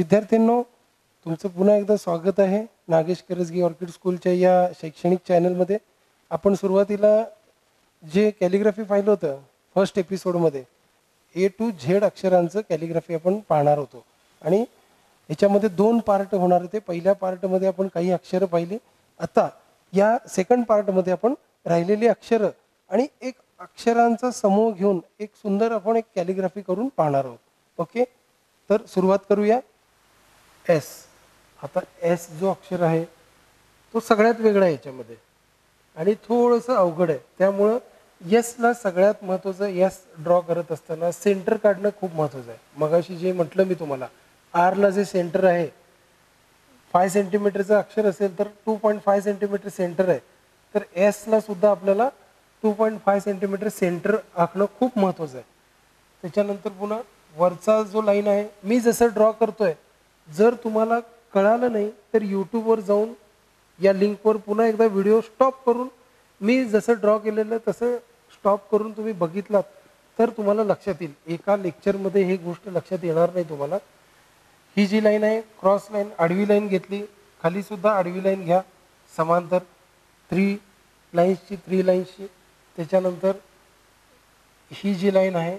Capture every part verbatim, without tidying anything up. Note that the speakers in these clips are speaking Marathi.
विद्यार्थ्यांनो, तुमचं पुन्हा एकदा स्वागत आहे नागेश करजगी ऑर्किड स्कूलच्या या शैक्षणिक चॅनलमध्ये. आपण सुरुवातीला जे कॅलिग्राफी पाहिलं होतं फर्स्ट एपिसोडमध्ये, ए टू झेड अक्षरांचं कॅलिग्राफी आपण पाहणार होतो आणि याच्यामध्ये दोन पार्ट होणार होते. पहिल्या पार्टमध्ये आपण काही अक्षरं पाहिली. आता या सेकंड पार्टमध्ये आपण राहिलेली अक्षरं आणि एक अक्षरांचा समूह घेऊन एक सुंदर आपण एक कॅलिग्राफी करून पाहणार आहोत. ओके, तर सुरुवात करूया. एस. आता एस जो अक्षर आहे तो सगळ्यात वेगळा आहे याच्यामध्ये आणि थोडंसं अवघड आहे. त्यामुळं यसला सगळ्यात महत्त्वाचं, यस ड्रॉ करत असताना सेंटर काढणं खूप महत्त्वाचं आहे. मगाशी जे म्हटलं मी तुम्हाला, आरला जे सेंटर आहे फाय सेंटीमीटरचं अक्षर असेल तर two point five centimetre centre आहे, तर एसला सुद्धा आपल्याला two point five centimetre centre आखणं खूप महत्त्वाचं आहे. त्याच्यानंतर पुन्हा वरचा जो लाईन आहे, मी जसं ड्रॉ करतोय, जर तुम्हाला कळालं नाही तर यूट्यूबवर जाऊन या लिंकवर पुन्हा एकदा व्हिडिओ स्टॉप करून मी जसं ड्रॉ केलेलं तसं स्टॉप करून तुम्ही बघितलात तर तुम्हाला लक्षात येईल. एका लेक्चरमध्ये ही गोष्ट लक्षात येणार नाही तुम्हाला. ही जी लाईन आहे क्रॉस लाईन, आडवी लाईन घेतली, खाली सुद्धा आडवी लाईन घ्या समांतर, थ्री लाईन्सची थ्री लाईन्सची. त्याच्यानंतर ही जी लाईन आहे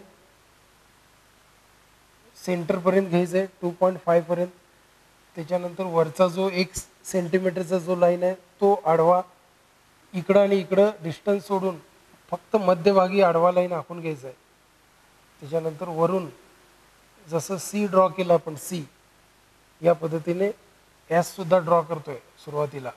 सेंटरपर्यंत घ्यायचं आहे टू पॉईंट फायपर्यंत. त्याच्यानंतर वरचा जो एक सेंटीमीटरचा जो लाईन आहे तो आडवा, इकडं आणि इकडं डिस्टन्स सोडून फक्त मध्यभागी आडवा लाईन आखून घ्यायचा आहे. त्याच्यानंतर वरून जसं सी ड्रॉ केलं आपण, सी या पद्धतीने एस सुद्धा ड्रॉ करतोय सुरुवातीला.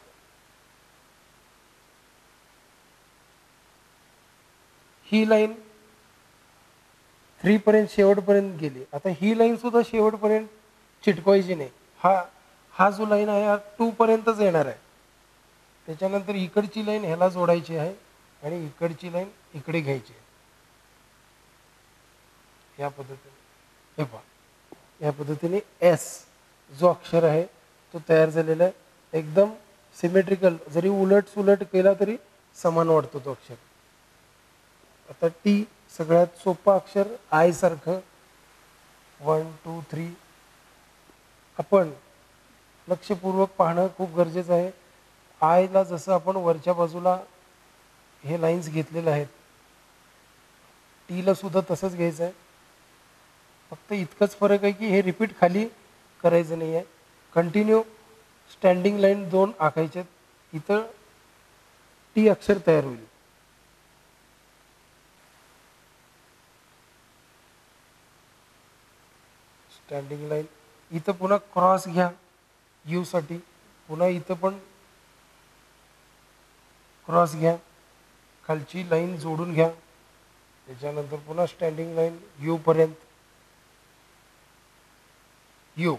ही लाईन थ्री पर्यंत शेवटपर्यंत गेली. आता ही लाईन सुद्धा शेवटपर्यंत चिटकवायची नाही. हा हा जो लाईन आहे हा टू पर्यंतच येणार आहे. त्याच्यानंतर इकडची लाईन ह्याला जोडायची आहे आणि इकडची लाईन इकडे घ्यायची आहे. या पद्धतीने हे पहा, या पद्धतीने एस जो अक्षर आहे तो तयार झालेला आहे. एकदम सिमेट्रिकल, जरी उलट सुलट केला तरी समान वाटतो तो अक्षर. आता टी सगळ्यात सोपं अक्षर, आय सारखं. One two three. आपण लक्षपूर्वक पाहणं खूप गरजेचं आहे. आयला जसं आपण वरच्या बाजूला हे लाईन्स घेतलेले आहेत, टीला सुद्धा तसंच घ्यायचं आहे. फक्त इतकंच फरक आहे की हे रिपीट खाली करायचं नाही आहे. कंटिन्यू स्टँडिंग लाईन दोन आखायचे, इथं टी अक्षर तयार होईल. स्टँडिंग लाईन इथं पुन्हा क्रॉस घ्या यू साठी, पुन्हा इथं पण क्रॉस घ्या, खालची लाईन जोडून घ्या. त्याच्यानंतर पुन्हा स्टँडिंग लाईन यू पर्यंत, U,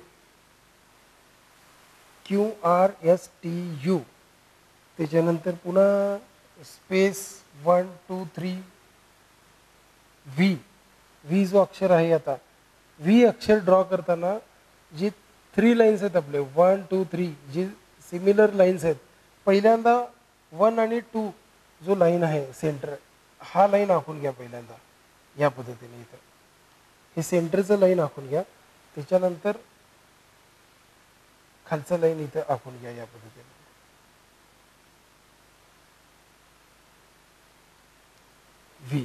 Q R S T U. त्याच्यानंतर पुन्हा space one two three. V, V जो अक्षर आहे, आता व्ही अक्षर ड्रॉ करताना जी थ्री लाईन्स आहेत आपले, वन टू थ्री, जी सिमिलर लाईन्स आहेत, पहिल्यांदा वन आणि टू जो लाईन आहे सेंटर, हा लाईन आखून घ्या पहिल्यांदा या पद्धतीने. इथं हे सेंटरचं लाईन आखून घ्या. त्याच्यानंतर खालचं लाईन इथं आखून घ्या या पद्धतीने. व्ही.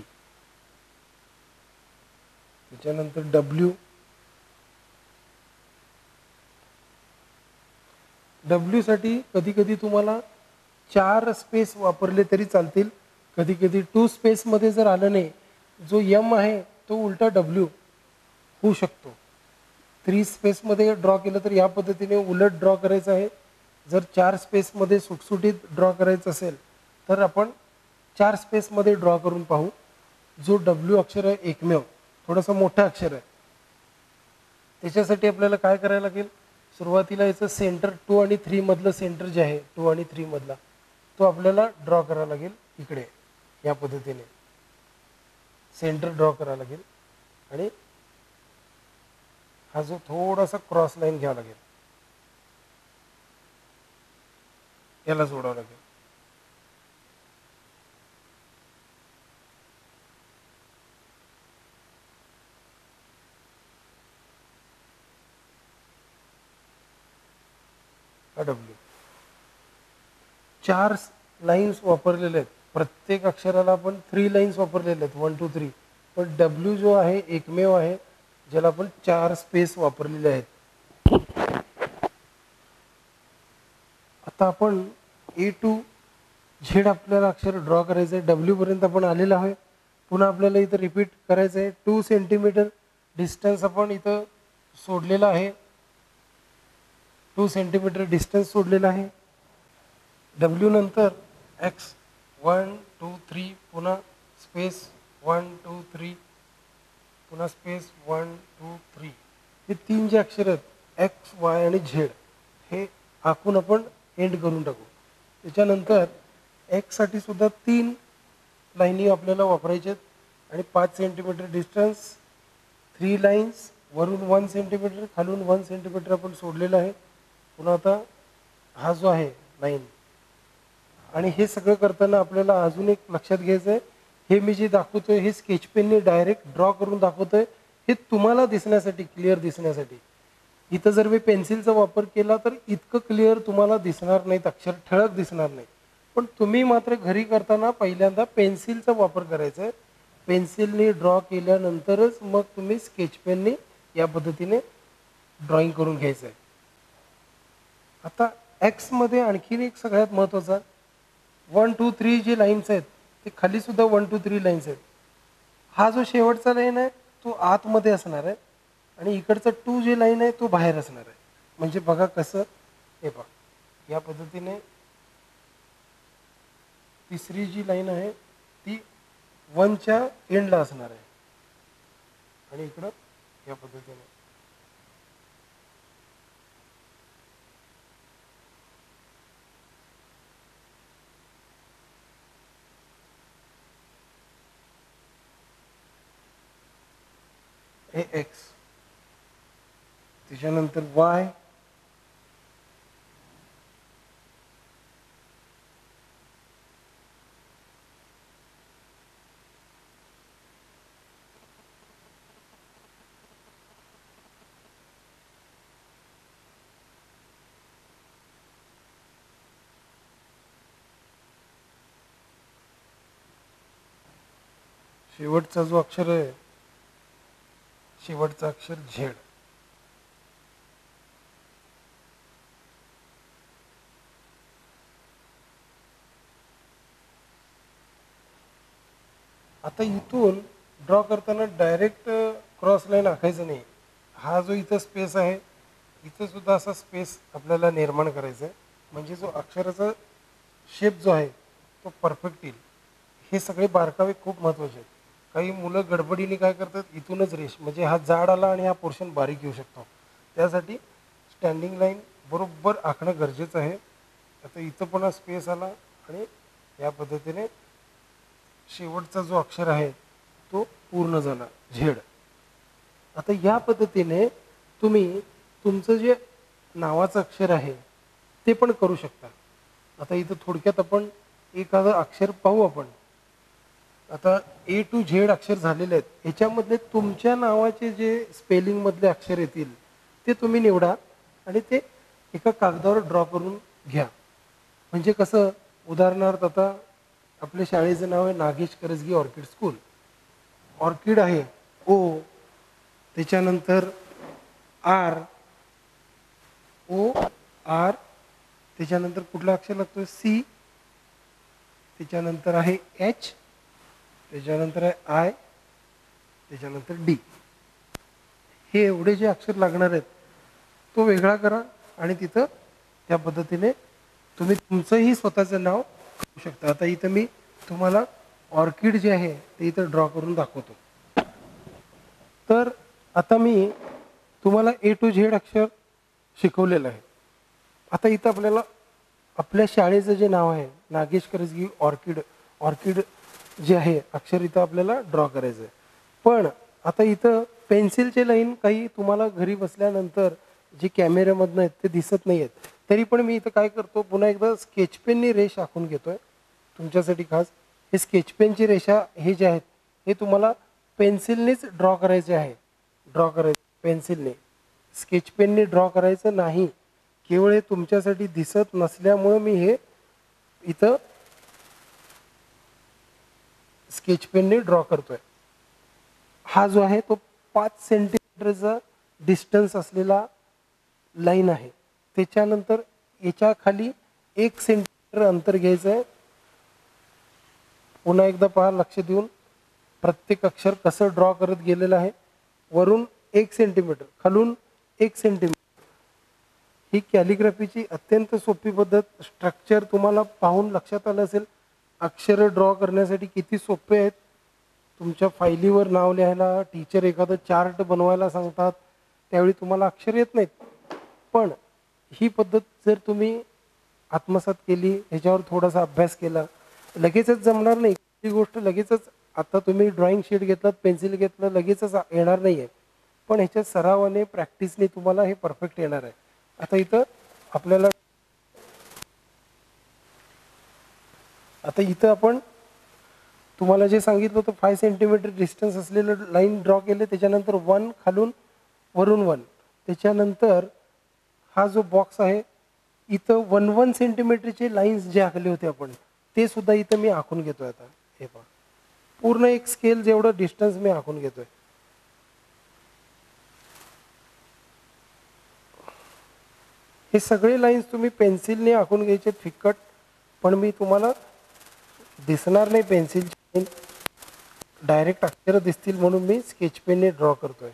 त्याच्यानंतर डब्ल्यू. डब्ल्यू साठी कधी कधी तुम्हाला चार स्पेस वापरले तरी चालतील, कधी कधी टू स्पेसमध्ये जर आलं नाही, जो यम आहे तो उलटा डब्ल्यू होऊ शकतो. थ्री स्पेसमध्ये ड्रॉ केलं तर या पद्धतीने उलट ड्रॉ करायचं आहे. जर चार स्पेसमध्ये सुटसुटीत ड्रॉ करायचं असेल तर आपण चार स्पेसमध्ये ड्रॉ करून पाहू. जो डब्ल्यू अक्षर आहे एकमेव, थोडंसं मोठं अक्षर आहे, त्याच्यासाठी आपल्याला काय करायला लागेल, सुरुवातीला याचं सेंटर टू आणि थ्री मधलं सेंटर जे आहे, टू आणि थ्री मधला, तो आपल्याला ड्रॉ करावा लागेल. इकडे या पद्धतीने सेंटर ड्रॉ करावं लागेल आणि हा जो थोडासा क्रॉस लाईन घ्यावा लागेल, याला जोडावं लागेल. डब्ल्यू. चार लाईन्स वापरलेले आहेत, प्रत्येक अक्षराला आपण थ्री लाईन्स वापरलेले आहेत, वन टू थ्री. पण डब्ल्यू जो आहे एकमेव आहे ज्याला आपण चार स्पेस वापरलेले आहेत. आता आपण ए टू झेड आपल्याला अक्षर ड्रॉ करायचं आहे. डब्ल्यू पर्यंत आपण आलेलो आहे. पुन्हा आपल्याला इथं रिपीट करायचं आहे. टू सेंटीमीटर डिस्टन्स आपण इथं सोडलेला आहे. टू सेंटीमीटर डिस्टन्स सोडलेला आहे. डब्ल्यू नंतर एक्स वन टू थ्री, पुन्हा स्पेस वन टू थ्री, पुन्हा स्पेस वन टू थ्री. हे तीन जे अक्षर आहेत एक्स वाय आणि झेड हे आखून आपण एंड करून टाकू. त्याच्यानंतर एक्ससाठी सुद्धा तीन लाईनी आपल्याला वापरायच्या आहेत आणि पाच सेंटीमीटर डिस्टन्स, थ्री लाईन्स, वरून वन सेंटीमीटर, खालून वन सेंटीमीटर आपण सोडलेलं आहे. पुन्हा आता हा जो आहे लाईन, आणि हे सगळं करताना आपल्याला अजून एक लक्षात घ्यायचं आहे, हे मी जे दाखवतोय हे स्केच पेनने डायरेक्ट ड्रॉ करून दाखवतोय, हे तुम्हाला दिसण्यासाठी, क्लिअर दिसण्यासाठी. इथं जर मी पेन्सिलचा वापर केला तर इतकं क्लिअर तुम्हाला दिसणार नाहीत, अक्षर ठळक दिसणार नाही. पण तुम्ही मात्र घरी करताना पहिल्यांदा पेन्सिलचा वापर करायचा आहे. पेन्सिलने ड्रॉ केल्यानंतरच मग तुम्ही स्केच पेनने या पद्धतीने ड्रॉइंग करून घ्यायचं आहे. आता एक्समध्ये आणखीन एक सगळ्यात महत्त्वाचा, वन टू थ्री जे लाईन्स आहेत ते खाली सुद्धा वन टू थ्री लाईन्स आहेत. हा जो शेवटचा लाईन आहे तो आतमध्ये असणार आहे आणि इकडचा टू जे लाईन आहे तो बाहेर असणार आहे. म्हणजे बघा कसं, हे बघा या पद्धतीने तिसरी जी लाईन आहे ती वनच्या एंडला असणार आहे आणि इकडं या पद्धतीने. हे एक्स, त्याच्यानंतर वाय, शेवटचा जो अक्षर आहे शेवटचा अक्षर झेड. आता इथून ड्रॉ करताना डायरेक्ट क्रॉस लाईन आखायचं नाही. हा जो इथं स्पेस आहे इथं सुद्धा असा स्पेस आपल्याला निर्माण करायचा आहे, म्हणजे जो अक्षराचा शेप जो आहे तो परफेक्ट येईल. हे सगळे बारकावे खूप महत्त्वाचे आहेत. काही मुलं गडबडीने काय करतात, इथूनच रेश, म्हणजे हा जाड आला आणि हा पोर्शन बारीक येऊ शकतो. त्यासाठी स्टँडिंग लाईन बरोबर आखणं गरजेचं आहे. आता इथं पण स्पेस आला आणि या पद्धतीने शेवटचा जो अक्षर आहे तो पूर्ण झाला, झेड. आता या पद्धतीने तुम्ही तुमचं जे नावाचं अक्षर आहे ते पण करू शकता. आता इथं थोडक्यात आपण एखादं अक्षर पाहू आपण. आता ए टू झेड अक्षर झालेले आहेत, ह्याच्यामधले तुमच्या नावाचे जे स्पेलिंगमधले अक्षर येतील ते तुम्ही निवडा आणि ते एका कागदावर ड्रॉ करून घ्या. म्हणजे कसं, उदाहरणार्थ आता आपल्या शाळेचं नाव आहे Nagesh Karajgi orchid school. Orchid आहे ओ, त्याच्यानंतर आर, ओ आर, त्याच्यानंतर कुठला अक्षर लागतो सी, त्याच्यानंतर आहे एच, त्याच्यानंतर आहे आय, त्याच्यानंतर डी. हे एवढे जे अक्षर लागणार आहेत तो वेगळा करा आणि तिथं त्या पद्धतीने तुम्ही तुमचंही स्वतःचं नाव करू शकता. आता इथं मी तुम्हाला ऑर्किड जे आहे ते इथं ड्रॉ करून दाखवतो. तर आता मी तुम्हाला ए टू झेड अक्षर शिकवलेलं आहे. आता इथं आपल्याला आपल्या शाळेचं जे नाव आहे नागेश करजगी ऑर्किड, ऑर्किड जे आहे अक्षर इथं आपल्याला ड्रॉ करायचं आहे. पण आता इथं पेन्सिलचे लाईन काही तुम्हाला घरी बसल्यानंतर जे कॅमेऱ्यामधनं आहेत ते दिसत नाही आहेत, तरी पण मी इथं काय करतो, पुन्हा एकदा स्केच पेनने रेष आखून घेतोय तुमच्यासाठी खास. हे स्केच पेनची रेषा हे जे आहेत हे तुम्हाला पेन्सिलनेच ड्रॉ करायचे आहे. ड्रॉ करायचे पेन्सिलने, स्केच पेनने ड्रॉ करायचं नाही. केवळ हे तुमच्यासाठी दिसत नसल्यामुळे मी हे इथं स्केच पेनने ड्रॉ करतोय. हा जो आहे तो पाच सेंटीमीटरचा डिस्टन्स असलेला लाईन आहे. त्याच्यानंतर याच्या खाली एक सेंटीमीटर अंतर घ्यायचं आहे. पुन्हा एकदा पहा लक्ष देऊन, प्रत्येक अक्षर कसं ड्रॉ करत गेलेलं आहे. वरून एक सेंटीमीटर, खालून एक सेंटीमीटर. ही कॅलिग्राफीची अत्यंत सोपी पद्धत. स्ट्रक्चर तुम्हाला पाहून लक्षात आलं असेल अक्षर ड्रॉ करण्यासाठी किती सोपे आहेत. तुमच्या फायलीवर नाव लिहायला टीचर एखादं चार्ट बनवायला सांगतात, त्यावेळी तुम्हाला अक्षर येत नाहीत. पण ही पद्धत जर तुम्ही आत्मसात केली, ह्याच्यावर थोडासा अभ्यास केला, लगेचच जमणार नाही. ही गोष्ट लगेचच, आता तुम्ही ड्रॉइंग शीट घेतलात, पेन्सिल घेतलं, लगेचच येणार नाही आहे. पण ह्याच्या सरावाने, प्रॅक्टिसने तुम्हाला हे परफेक्ट येणार आहे. आता इथं आपल्याला आता इथं आपण तुम्हाला जे सांगितलं होतं फाय सेंटीमीटर डिस्टन्स असलेलं लाईन ड्रॉ केले. त्याच्यानंतर वन, खालून वरून वन. त्याच्यानंतर हा जो बॉक्स आहे इथं वन वन सेंटीमीटरचे लाईन्स जे आखले होते आपण, ते सुद्धा इथं मी आखून घेतोय. आता हे पहा, पूर्ण एक स्केल जेवढं डिस्टन्स मी आखून घेतोय. हे सगळे लाईन्स तुम्ही पेन्सिलने आखून घ्यायचे फिकट, पण मी तुम्हाला दिसणार नाही पेन्सिलची लाईन, डायरेक्ट अक्षर दिसतील म्हणून मी स्केच पेनने ड्रॉ करतोय.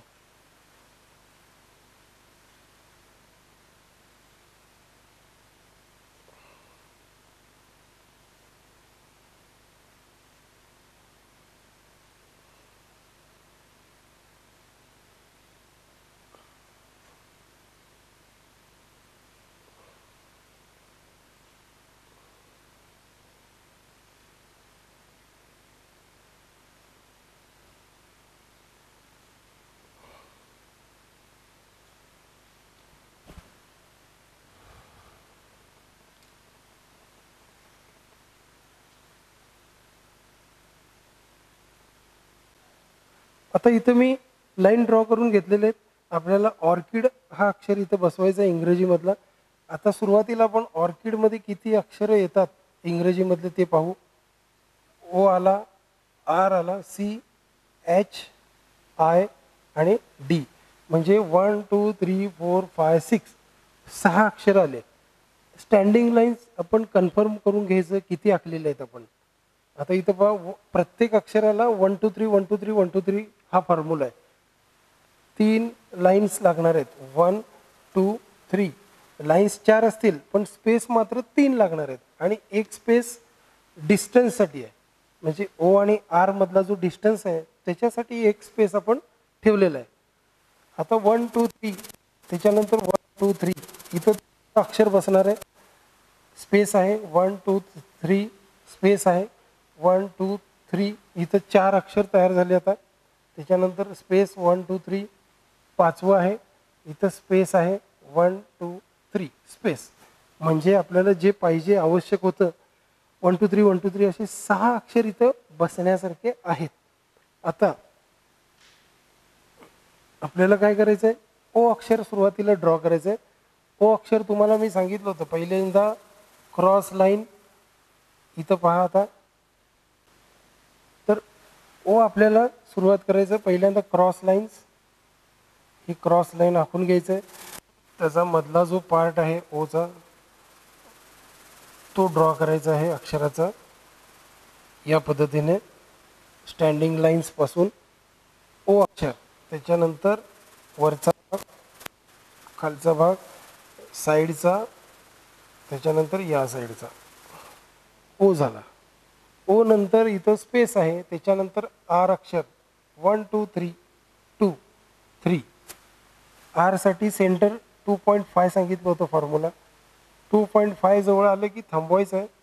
आता इथं मी लाईन ड्रॉ करून घेतलेले आहेत. आपल्याला ऑर्किड हा अक्षर इथं बसवायचा आहे इंग्रजीमधला. आता सुरुवातीला आपण ऑर्किडमध्ये किती अक्षरं येतात इंग्रजीमधले ते पाहू. ओ आला, आर आला, सी, एच, आय आणि डी, म्हणजे one two three four five six, सहा अक्षर आले. स्टँडिंग लाईन्स आपण कन्फर्म करून घ्यायचं किती आखलेले आहेत आपण. आता इथं पहा, प्रत्येक अक्षराला one two three one two three one two three हा फॉर्म्युला आहे. तीन लाईन्स लागणार आहेत. वन टू थ्री लाईन्स चार असतील, पण स्पेस मात्र तीन लागणार आहेत. आणि एक स्पेस डिस्टन्ससाठी आहे, म्हणजे ओ आणि आर मधला जो डिस्टन्स आहे त्याच्यासाठी एक स्पेस आपण ठेवलेला आहे. आता वन टू थ्री, त्याच्यानंतर वन टू थ्री इथं अक्षर बसणार आहे. स्पेस आहे, वन टू थ्री स्पेस आहे, वन टू थ्री इथं चार अक्षर तयार झाले. आता त्याच्यानंतर स्पेस वन टू थ्री, पाचवं आहे, इथं स्पेस आहे, वन टू थ्री स्पेस. म्हणजे आपल्याला जे पाहिजे आवश्यक होतं one two three one two three असे सहा अक्षर इथं बसण्यासारखे आहेत. आता आपल्याला काय करायचं आहे, ओ अक्षर सुरुवातीला ड्रॉ करायचं आहे. ओ अक्षर तुम्हाला मी सांगितलं होतं पहिल्यांदा क्रॉस लाईन. इथं पहा आता, तर ओ आपल्याला सुरुवात करायचं पहिल्यांदा क्रॉस लाईन्स. ही क्रॉस लाईन आखून घ्यायचं आहे. त्याचा मधला जो पार्ट आहे ओचा तो ड्रॉ करायचा आहे अक्षराचा या पद्धतीने, स्टँडिंग लाईन्स पासून ओ अक्षर. त्याच्यानंतर वरचा भाग, खालचा भाग, साईडचा, त्याच्यानंतर या साईडचा ओ झाला. ओ नंतर इथं स्पेस आहे, त्याच्यानंतर आर अक्षर, one two three two three. आरसाठी सेंटर टू पॉईंट फाय सांगितलं होतं फॉर्म्युला. टू पॉईंट फाय जवळ आलं की थांबवायचं आहे.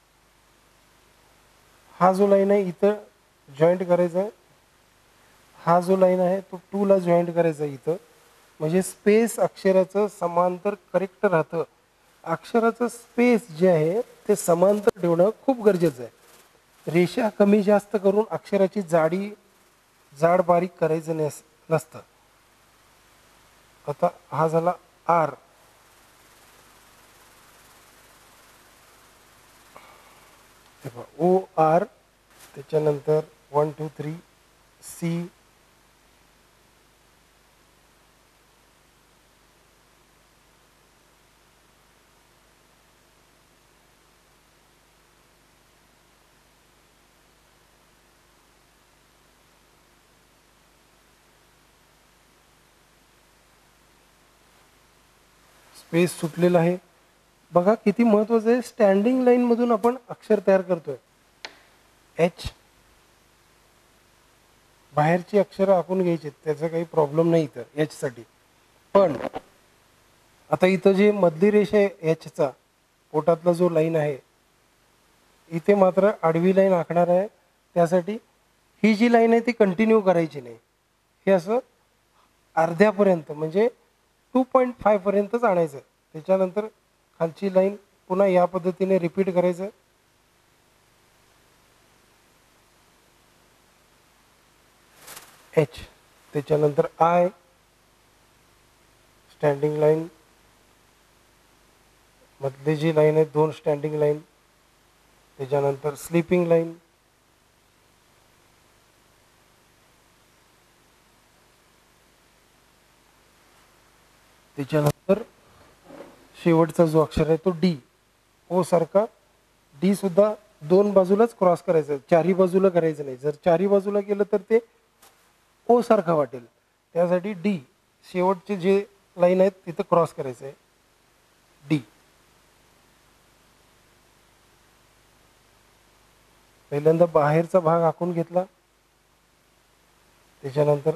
हा जो लाईन आहे इथं जॉईंट करायचा आहे. हा जो लाईन आहे तो टूला जॉईंट करायचा आहे इथं. म्हणजे स्पेस अक्षराचं समांतर करेक्ट राहतं. अक्षराचं स्पेस जे आहे ते समांतर ठेवणं खूप गरजेचं आहे. रेषा कमी जास्त करून अक्षराची जाडी जाड बारीक करायचं नसतं. आता हा झाला आर. ओ आर, त्याच्यानंतर one two three C, space सुटलेला आहे. बघा किती महत्वाचं आहे, स्टँडिंग लाईन मधून आपण अक्षर तयार करतोय. एच, बाहेरची अक्षरं आपण घ्यायची, त्याचा काही प्रॉब्लेम नाही इथं एच साठी. पण आता इथं जे मधली रेषा आहे एचचा पोटातला जो लाईन आहे, इथे मात्र आडवी लाईन आखणार आहे. त्यासाठी ही जी लाईन आहे ती कंटिन्यू करायची नाही, हे असं अर्ध्यापर्यंत म्हणजे टू पॉईंट फाय पर्यंतच आणायचं. त्याच्यानंतर खालची लाईन पुन्हा या पद्धतीने रिपीट करायचं. एच, त्याच्यानंतर आय, स्टँडिंग लाईन, मधली जी लाईन आहे दोन स्टँडिंग लाईन, त्याच्यानंतर स्लीपिंग लाईन, त्याच्यानंतर शेवटचा जो अक्षर आहे तो डी, ओ सारखा डी सुद्धा दोन बाजूलाच क्रॉस करायचं, चारी बाजूला करायचं नाही. जर चारी बाजूला केलं तर ते ओ सारखा वाटेल. त्यासाठी डी शेवटचे जे लाईन आहेत तिथं क्रॉस करायचं आहे, डी. पहिल्यांदा बाहेरचा भाग आखून घेतला, त्याच्यानंतर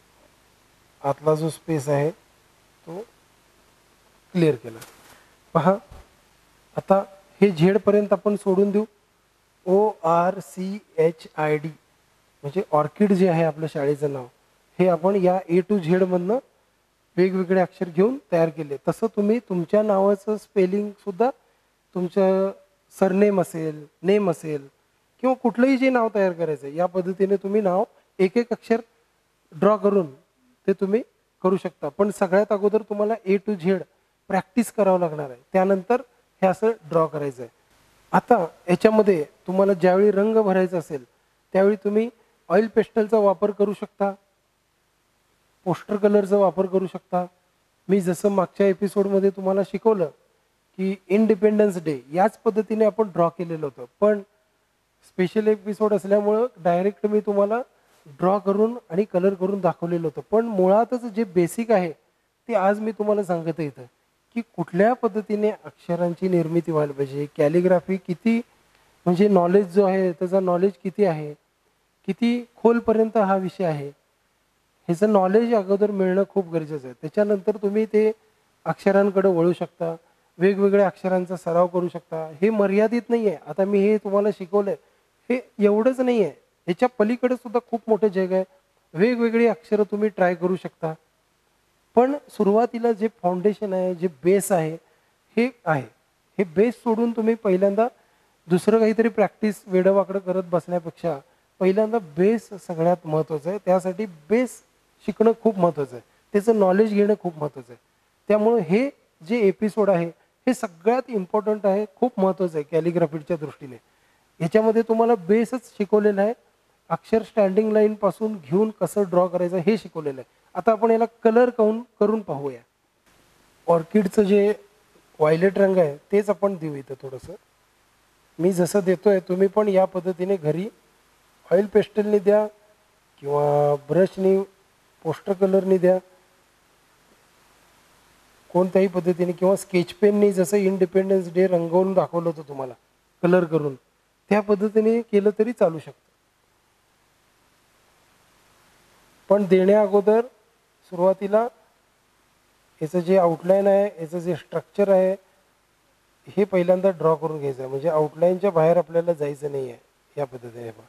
आतला जो स्पेस आहे तो क्लिअर केला. पहा आता हे झेड पर्यंत आपण सोडून देऊ. O R C H I D म्हणजे ऑर्किड जे आहे आपल्या शाळेचं नाव, हे आपण या ए टू झेड मधनं वेगवेगळे अक्षर घेऊन तयार केले. तसं तुम्ही तुमच्या नावाचं स्पेलिंग सुद्धा तुमचं सरनेम असेल, नेम असेल किंवा कुठलंही जे नाव तयार करायचं या पद्धतीने तुम्ही नाव एक एक अक्षर ड्रॉ करून ते तुम्ही करू शकता. पण सगळ्यात अगोदर तुम्हाला ए टू झेड प्रॅक्टिस करावं लागणार आहे, त्यानंतर हे असं ड्रॉ करायचं आहे. आता याच्यामध्ये तुम्हाला ज्यावेळी रंग भरायचा असेल त्यावेळी तुम्ही ऑइल पेस्टलचा वापर करू शकता, पोस्टर कलरचा वापर करू शकता. मी जसं मागच्या एपिसोडमध्ये तुम्हाला शिकवलं की इंडिपेंडन्स डे याच पद्धतीने आपण ड्रॉ केलेलं होतं, पण स्पेशल एपिसोड असल्यामुळं डायरेक्ट मी तुम्हाला ड्रॉ करून आणि कलर करून दाखवलेलं होतं. पण मुळातच जे बेसिक आहे ते आज मी तुम्हाला सांगत येतं की कुठल्या पद्धतीने अक्षरांची निर्मिती व्हायला पाहिजे, कॅलिग्राफी किती म्हणजे नॉलेज जो आहे त्याचा नॉलेज किती आहे, किती खोलपर्यंत हा विषय आहे, ह्याचं नॉलेज अगोदर मिळणं खूप गरजेचं आहे. त्याच्यानंतर तुम्ही ते अक्षरांकडे वळू शकता, वेगवेगळ्या अक्षरांचा सराव करू शकता. हे मर्यादित नाही आहे. आता मी हे तुम्हाला शिकवलंय हे एवढंच नाही आहे, ह्याच्या पलीकडे सुद्धा खूप मोठं जग आहे. वेगवेगळी अक्षरं तुम्ही ट्राय करू शकता. पण सुरुवातीला जे फाउंडेशन आहे, जे बेस आहे हे आहे, हे बेस सोडून तुम्ही पहिल्यांदा दुसरं काहीतरी प्रॅक्टिस वेडवाकडं करत बसण्यापेक्षा पहिल्यांदा बेस सगळ्यात महत्त्वाचं आहे. त्यासाठी बेस शिकणं खूप महत्त्वाचं आहे, त्याचं नॉलेज घेणं खूप महत्त्वाचं आहे. त्यामुळे हे जे एपिसोड आहे हे सगळ्यात इम्पॉर्टंट आहे, खूप महत्त्वाचं आहे कॅलिग्राफीच्या दृष्टीने. ह्याच्यामध्ये तुम्हाला बेसच शिकवलेला आहे, अक्षर स्टँडिंग लाईन पासून घेऊन कसं ड्रॉ करायचं हे शिकवलेलं आहे. आता आपण याला कलर करून करून पाहूया. ऑर्किडचं जे व्हायलेट रंग आहे तेच आपण देऊ इथं थोडंसं. मी जसं देतोय तुम्ही पण या पद्धतीने घरी ऑइल पेस्टलनी द्या किंवा ब्रशनी, पोस्टर कलरनी द्या, कोणत्याही पद्धतीने, किंवा स्केच पेननी जसं इंडिपेंडन्स डे रंगवून दाखवलं होतं तुम्हाला कलर करून, त्या पद्धतीने केलं तरी चालू शकतं. पण देण्या अगोदर सुरुवातीला याचं जे आउटलाईन आहे, याचं जे स्ट्रक्चर आहे हे पहिल्यांदा ड्रॉ करून घ्यायचं आहे. म्हणजे आउटलाईनच्या बाहेर आपल्याला जायचं नाही आहे. या पद्धतीने पहा.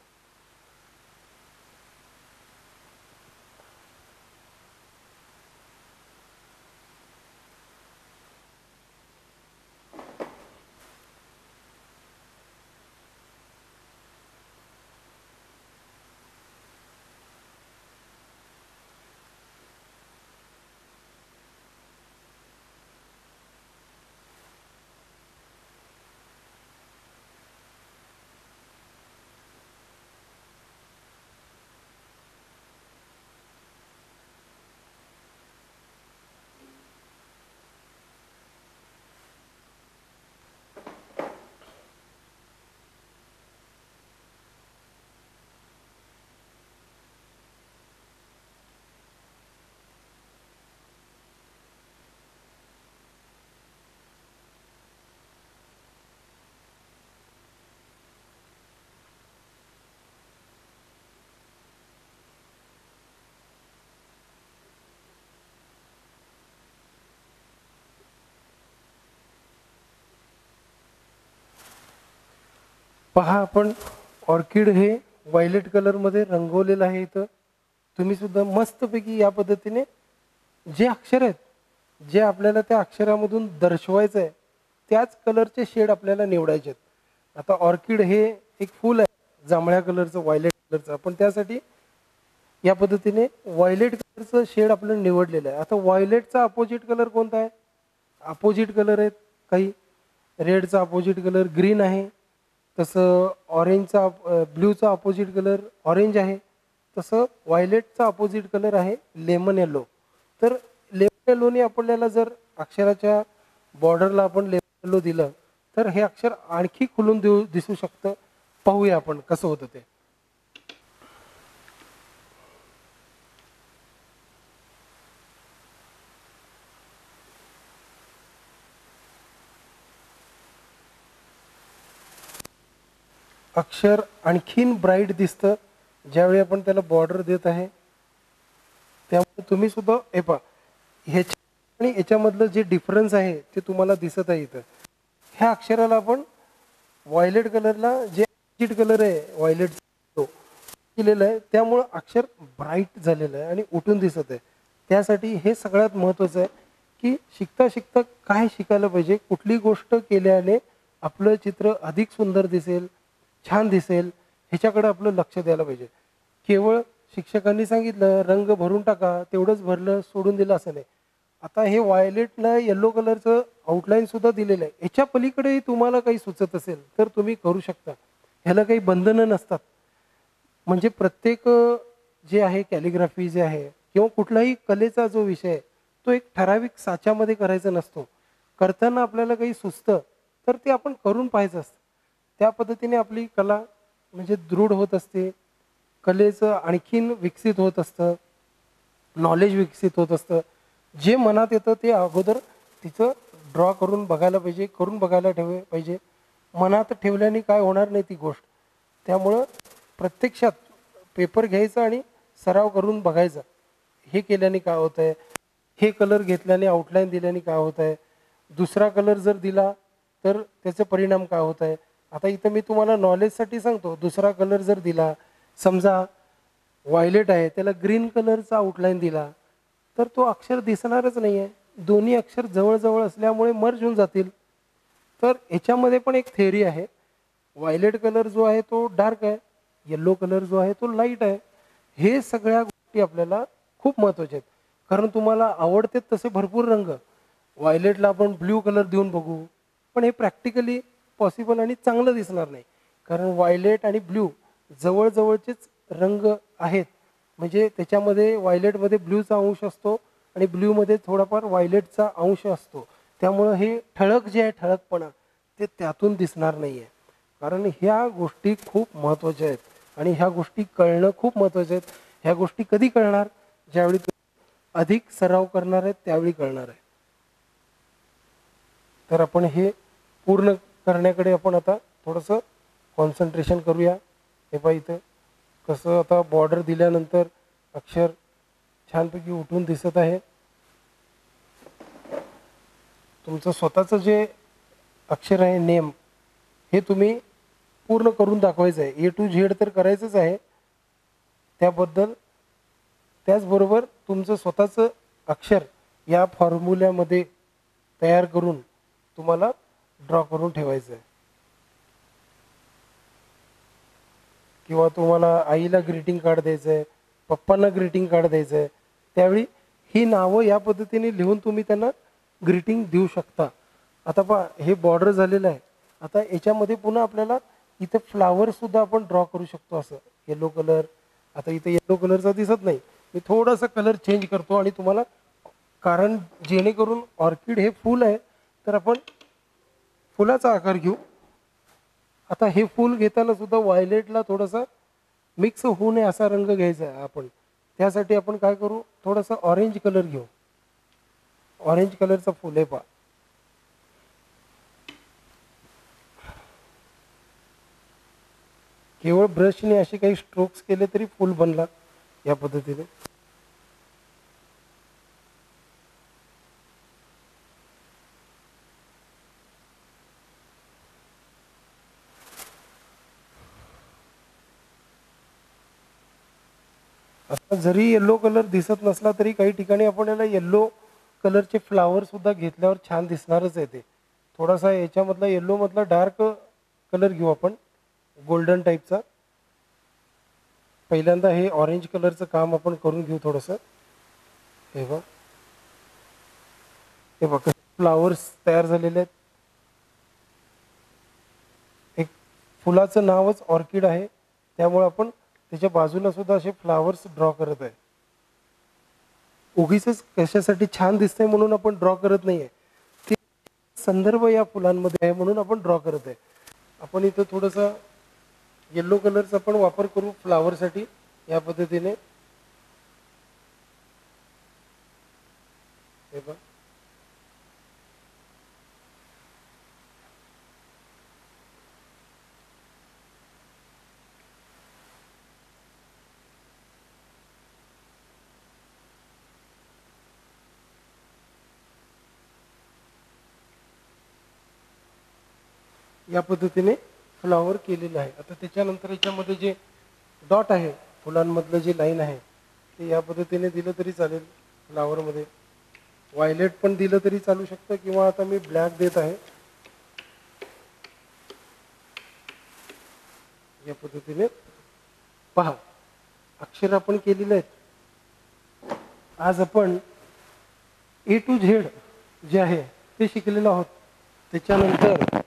पहा, आपण ऑर्किड हे व्हायलेट कलरमध्ये रंगवलेलं आहे. इथं तुम्ही सुद्धा मस्तपैकी या पद्धतीने जे अक्षर आहेत, जे आपल्याला त्या अक्षरामधून दर्शवायचं आहे, त्याच कलरचे शेड आपल्याला निवडायचे आहेत. आता ऑर्किड हे एक फूल आहे जांभळ्या कलरचं, व्हायलेट कलरचं. आपण त्यासाठी या पद्धतीने व्हायलेट कलरचं शेड आपल्याला निवडलेलं आहे. आता व्हायलेटचा अपोजिट कलर कोणता आहे? अपोजिट कलर आहेत काही. रेडचा अपोजिट कलर ग्रीन आहे, तसं ऑरेंजचा ब्ल्यूचा अपोजिट कलर ऑरेंज आहे, तसं व्हायलेटचा अपोजिट कलर आहे लेमन येलो. तर लेमन येलोने आपल्याला जर अक्षराच्या बॉर्डरला आपण लेमन येलो दिलं तर हे अक्षर आणखी खुलून देऊ दिसू शकतं. पाहूया आपण कसं होतं ते. अक्षर आणखीन ब्राईट दिसतं ज्यावेळी आपण त्याला बॉर्डर देत आहे. त्यामुळे तुम्ही सुद्धा हे पहा, ह्याच्या आणि याच्यामधलं जे डिफरन्स आहे ते तुम्हाला दिसत आहे. इथं ह्या अक्षराला आपण व्हायलेट कलरला जे अपोजिट कलर आहे व्हायलेट तो केलेला आहे, त्यामुळं अक्षर ब्राईट झालेलं आहे आणि उठून दिसत आहे. त्यासाठी हे सगळ्यात महत्त्वाचं आहे की शिकता शिकता काय शिकायला पाहिजे, कुठली गोष्ट केल्याने आपलं चित्र अधिक सुंदर दिसेल, छान दिसेल, ह्याच्याकडे आपलं लक्ष द्यायला पाहिजे. केवळ शिक्षकांनी सांगितलं रंग भरून टाका, तेवढंच भरलं सोडून दिलं असं नाही. आता हे व्हायलेटला येलो कलरचं आउटलाईन सुद्धा दिलेलं आहे. याच्या पलीकडेही तुम्हाला काही सुचत असेल तर तुम्ही करू शकता. ह्याला काही बंधनं नसतात. म्हणजे प्रत्येक जे आहे कॅलिग्राफी जे आहे किंवा कुठलाही कलेचा जो विषय आहे तो एक ठराविक साच्यामध्ये करायचा नसतो. करताना आपल्याला काही सुचतं तर ते आपण करून पाहायचं असतं. त्या पद्धतीने आपली कला म्हणजे दृढ होत असते, कलेचं आणखीन विकसित होत असतं, नॉलेज विकसित होत असतं. जे मनात येतं ते अगोदर तिचं ड्रॉ करून बघायला पाहिजे, करून बघायला ठेवले पाहिजे. मनात ठेवल्याने काय होणार नाही ती गोष्ट. त्यामुळं प्रत्यक्षात पेपर घ्यायचा आणि सराव करून बघायचा. हे केल्याने काय होतं आहे, हे कलर घेतल्याने आउटलाईन दिल्याने काय होत आहे, दुसरा कलर जर दिला तर त्याचे परिणाम काय होत आहे. आता इथं मी तुम्हाला नॉलेजसाठी सांगतो, दुसरा कलर जर दिला, समजा व्हायलेट आहे त्याला ग्रीन कलरचा आउटलाईन दिला तर तो अक्षर दिसणारच नाही आहे. दोन्ही अक्षर जवळजवळ असल्यामुळे मर्ज होऊन जातील. तर ह्याच्यामध्ये पण एक थेअरी आहे. व्हायलेट कलर जो आहे तो डार्क आहे, येल्लो कलर जो आहे तो लाईट आहे. हे सगळ्या गोष्टी आपल्याला खूप महत्त्वाच्या आहेत. कारण तुम्हाला आवडते तसे भरपूर रंग. व्हायलेटला आपण ब्ल्यू कलर देऊन बघू, पण हे प्रॅक्टिकली पॉसिबल आणि चांगलं दिसणार नाही. कारण व्हायलेट आणि ब्ल्यू जवळजवळचेच रंग आहेत. म्हणजे त्याच्यामध्ये व्हायलेटमध्ये ब्ल्यूचा अंश असतो आणि ब्ल्यूमध्ये थोडाफार व्हायलेटचा अंश असतो. त्यामुळं हे ठळक जे आहे ठळकपणा ते त्यातून दिसणार नाही आहे. कारण ह्या गोष्टी खूप महत्त्वाच्या आहेत आणि ह्या गोष्टी कळणं खूप महत्त्वाच्या आहेत. ह्या गोष्टी कधी कळणार? ज्यावेळी अधिक सराव करणार आहेत त्यावेळी कळणार आहे. तर आपण हे पूर्ण करण्याकडे आपण आता थोडंसं कॉन्सन्ट्रेशन करूया. हे पहा इथं कसं आता बॉर्डर दिल्यानंतर अक्षर छानपैकी उठून दिसत आहे. तुमचं स्वतःचं जे अक्षर आहे नेम हे तुम्ही पूर्ण करून दाखवायचं आहे. ए टू झेड तर करायचंच आहे. त्याबद्दल त्याचबरोबर तुमचं स्वतःचं अक्षर या फॉर्म्युल्यामध्ये तयार करून तुम्हाला ड्रॉ करून ठेवायचं आहे. किंवा तुम्हाला आईला ग्रीटिंग कार्ड द्यायचं आहे, पप्पांना ग्रीटिंग कार्ड द्यायचं आहे, त्यावेळी ही नावं या पद्धतीने लिहून तुम्ही त्यांना ग्रीटिंग देऊ शकता. आता पहा हे बॉर्डर झालेलं आहे. आता याच्यामध्ये पुन्हा आपल्याला इथं फ्लावरसुद्धा आपण ड्रॉ करू शकतो. असं येलो कलर, आता इथं येलो कलरचा दिसत नाही, मी थोडासा कलर चेंज करतो आणि तुम्हाला, कारण जेणेकरून ऑर्किड हे फूल आहे तर आपण फुलाचा आकार घेऊ. आता हे फूल घेताना सुद्धा व्हायलेटला थोडासा मिक्स होऊ नये असा रंग घ्यायचा आहे आपण. त्यासाठी आपण काय करू, थोडासा ऑरेंज कलर घेऊ. ऑरेंज कलरचा फूल आहे पहा. केवळ ब्रशने असे काही स्ट्रोक्स केले तरी फूल बनला या पद्धतीने. आता जरी येल्लो कलर दिसत नसला तरी काही ठिकाणी आपण याला येल्लो कलरचे फ्लावर सुद्धा घेतल्यावर छान दिसणारच आहे ते. थोडासा याच्यामधला येल्लो मधला डार्क कलर घेऊ आपण, गोल्डन टाईपचा. पहिल्यांदा हे ऑरेंज कलरचं काम आपण करून घेऊ थोडंसं. हे बघ, हे बघ फ्लावर्स तयार झालेले आहेत. एक फुलाचं नावच ऑर्किड आहे, त्यामुळे आपण त्याच्या बाजूला सुद्धा असे फ्लावर्स ड्रॉ करत आहे. उगीच कशासाठी छान दिसतंय म्हणून आपण ड्रॉ करत नाहीये, ते संदर्भ या फुलांमध्ये आहे म्हणून आपण ड्रॉ करत आहे. आपण इथं थोडंसं येल्लो कलरचा पण वापर करू फ्लावरसाठी या पद्धतीने. हे बघ, या पद्धतीने फ्लावर केलेलं आहे. आता त्याच्यानंतर याच्यामध्ये जे डॉट आहे, फुलांमधलं जे लाईन आहे ते या पद्धतीने दिलं तरी चालेल. फ्लावरमध्ये व्हायलेट पण दिलं तरी चालू शकतं, किंवा आता मी ब्लॅक देत आहे. या पद्धतीने पहा, अक्षर आपण केलेले आहेत. आज आपण ए टू झेड जे आहे ते शिकलेलो आहोत. त्याच्यानंतर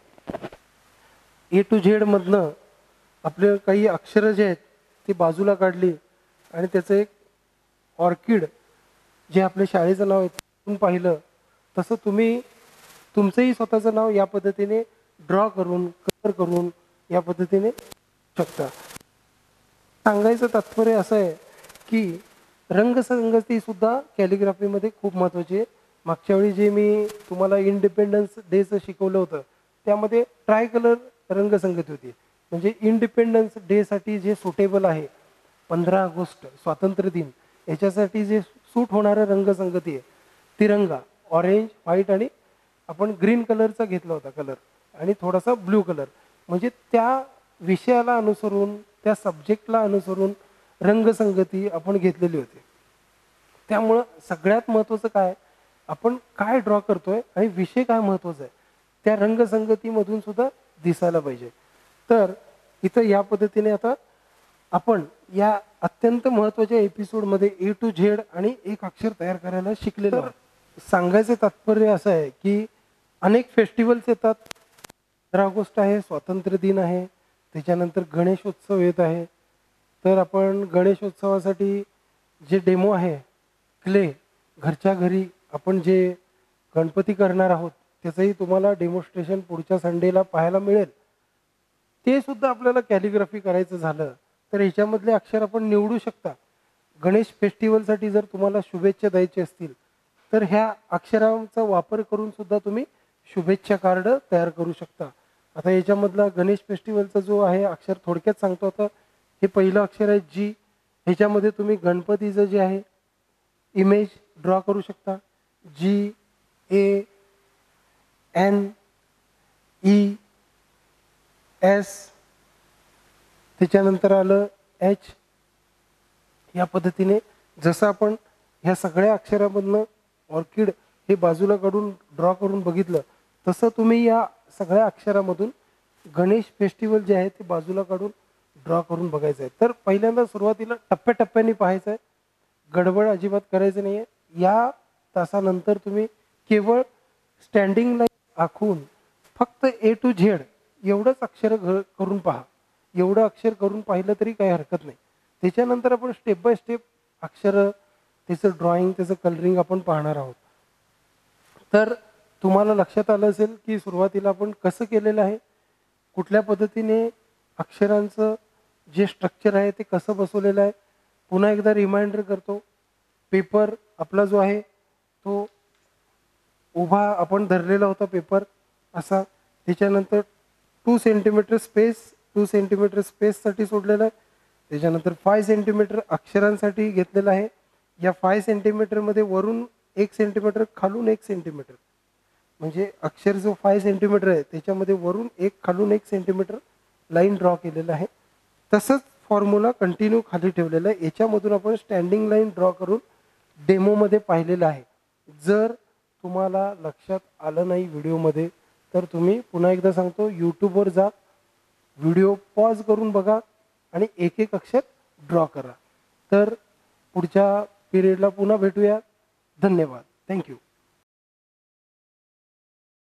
ए टू झेड मधनं आपले काही अक्षरं जे आहेत ती बाजूला काढली आणि त्याचं एक ऑर्किड जे आपल्या शाळेचं नाव आहे ते पाहिलं. तसं तुम्ही तुमचंही स्वतःचं नाव या पद्धतीने ड्रॉ करून, कलर करून या पद्धतीने शकता. सांगायचं तात्पर्य असं आहे की रंगसंगती सुद्धा कॅलिग्राफीमध्ये खूप महत्त्वाची आहे. मागच्या वेळी जे मी तुम्हाला इंडिपेंडन्स डेचं शिकवलं होतं त्यामध्ये ट्राय कलर रंगसंगती होती. म्हणजे इंडिपेंडन्स डेसाठी जे सुटेबल आहे, पंधरा ऑगस्ट स्वातंत्र्य दिन, याच्यासाठी जे सूट होणारं रंगसंगती आहे तिरंगा, ऑरेंज, व्हाईट आणि आपण ग्रीन कलरचा घेतला होता कलर, आणि थोडासा ब्ल्यू कलर. म्हणजे त्या विषयाला अनुसरून, त्या सब्जेक्टला अनुसरून रंगसंगती आपण घेतलेली होती. त्यामुळं सगळ्यात महत्त्वाचं काय, आपण काय ड्रॉ करतोय आणि विषय काय महत्त्वाचा आहे त्या रंगसंगतीमधून सुद्धा दिसायला पाहिजे. तर इथं या पद्धतीने आता आपण या अत्यंत महत्त्वाच्या एपिसोडमध्ये ए टू झेड आणि एक अक्षर तयार करायला शिकलेलो आहोत. सांगायचं तात्पर्य असं आहे की अनेक फेस्टिवल्स येतात. पंधरा ऑगस्ट आहे, स्वातंत्र्य दिन आहे, त्याच्यानंतर गणेशोत्सव येत आहे. तर आपण गणेशोत्सवासाठी जे डेमो आहे, क्ले घरच्या घरी आपण जे गणपती करणार आहोत त्याचंही तुम्हाला डेमॉन्स्ट्रेशन पुढच्या संडेला पाहायला मिळेल. ते सुद्धा आपल्याला कॅलिग्राफी करायचं झालं तर ह्याच्यामधले अक्षर आपण निवडू शकता. गणेश फेस्टिवलसाठी जर तुम्हाला शुभेच्छा द्यायची असतील तर ह्या अक्षरांचा वापर करून सुद्धा तुम्ही शुभेच्छा कार्ड तयार करू शकता. आता याच्यामधला गणेश फेस्टिवलचा जो आहे अक्षर थोडक्यात सांगतो. आता हे पहिलं अक्षर आहे जी. ह्याच्यामध्ये तुम्ही गणपतीचं जे आहे इमेज ड्रॉ करू शकता. G A N E S, त्याच्यानंतर आलं एच. या पद्धतीने जसं आपण ह्या सगळ्या अक्षरामधनं ऑर्किड हे बाजूला काढून ड्रॉ करून बघितलं तसं तुम्ही या सगळ्या अक्षरामधून गणेश फेस्टिवल जे आहे ते बाजूला काढून ड्रॉ करून बघायचं आहे. तर पहिल्यांदा सुरुवातीला टप्प्याटप्प्याने पाहायचं आहे, गडबड अजिबात करायचं नाही आहे. या तासानंतर तुम्ही केवळ स्टँडिंग लाईन आखून फक्त ए टू झेड एवढंच अक्षर करून पहा. एवढं अक्षर करून पाहिलं तरी काही हरकत नाही. त्याच्यानंतर आपण स्टेप बाय स्टेप अक्षर, त्याचं ड्रॉइंग, त्याचं कलरिंग आपण पाहणार आहोत. तर तुम्हाला लक्षात आलं असेल की सुरुवातीला आपण कसं केलेलं आहे, कुठल्या पद्धतीने अक्षरांचं जे स्ट्रक्चर आहे ते कसं बसवलेलं आहे. पुन्हा एकदा रिमाइंडर करतो, पेपर आपला जो आहे तो उभा आपण धरलेला होता पेपर असा. त्याच्यानंतर two centimetre space two centimetre स्पेससाठी सोडलेलं आहे. त्याच्यानंतर फाय सेंटीमीटर अक्षरांसाठी घेतलेलं आहे. या फाय सेंटीमीटरमध्ये वरून एक सेंटीमीटर, खालून एक सेंटीमीटर, म्हणजे अक्षर जो फाय सेंटीमीटर आहे त्याच्यामध्ये वरून एक, खालून एक सेंटीमीटर लाईन ड्रॉ केलेलं आहे. तसंच फॉर्म्युला कंटिन्यू खाली ठेवलेला आहे. याच्यामधून आपण स्टँडिंग लाईन ड्रॉ करून डेमोमध्ये पाहिलेलं आहे. जर तुम्हाला लक्षात आलं नाही व्हिडिओमध्ये तर तुम्ही पुन्हा एकदा सांगतो, यूट्यूबवर जा, व्हिडिओ पॉज करून बघा आणि एक एक अक्षर ड्रॉ करा. तर पुढच्या पिरियडला पुन्हा भेटूया. धन्यवाद. थँक्यू.